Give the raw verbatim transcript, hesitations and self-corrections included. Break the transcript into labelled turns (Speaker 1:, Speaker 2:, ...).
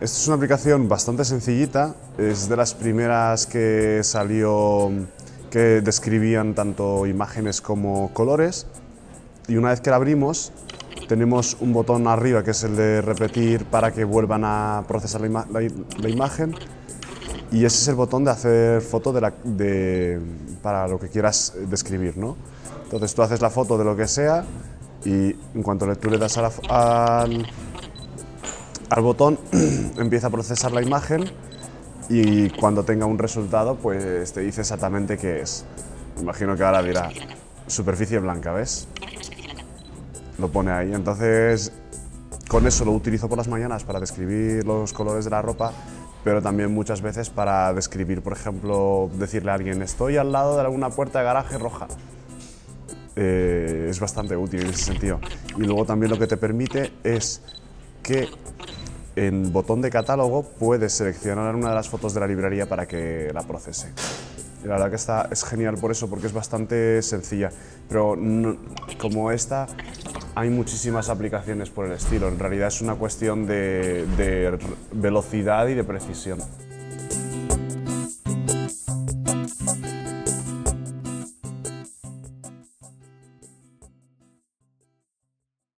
Speaker 1: Esta es una aplicación bastante sencillita, es de las primeras que salió que describían tanto imágenes como colores, y una vez que la abrimos tenemos un botón arriba que es el de repetir para que vuelvan a procesar la, ima la, la imagen, y ese es el botón de hacer foto de la, de, para lo que quieras describir, ¿no? Entonces tú haces la foto de lo que sea y en cuanto tú le das a la, al, al botón empieza a procesar la imagen, y cuando tenga un resultado pues te dice exactamente qué es. Imagino que ahora dirá superficie blanca, ¿ves? Lo pone ahí. Entonces con eso lo utilizo por las mañanas para describir los colores de la ropa, pero también muchas veces para describir, por ejemplo, decirle a alguien estoy al lado de una puerta de garaje roja. Eh, es bastante útil en ese sentido. Y luego también lo que te permite es que en botón de catálogo puedes seleccionar una de las fotos de la librería para que la procese. Y la verdad que esta es genial por eso, porque es bastante sencilla, pero no, como esta hay muchísimas aplicaciones por el estilo. En realidad es una cuestión de, de velocidad y de precisión.